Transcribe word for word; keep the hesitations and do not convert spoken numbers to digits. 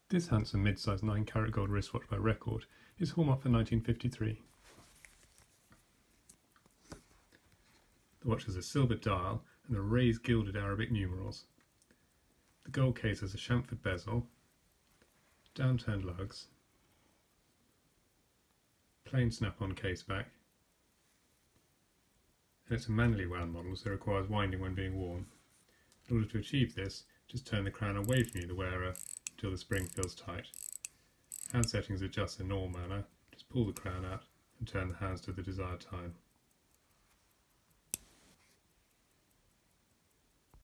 This handsome mid-sized nine carat gold wristwatch by Record is hallmarked for nineteen fifty-three. The watch has a silver dial and the raised gilded Arabic numerals. The gold case has a chamfered bezel, downturned lugs, plain snap-on case back, and it's a manually wound model, so it requires winding when being worn. In order to achieve this, just turn the crown away from you, the wearer, until the spring feels tight. Hand settings adjust in normal manner. Just pull the crown out and turn the hands to the desired time.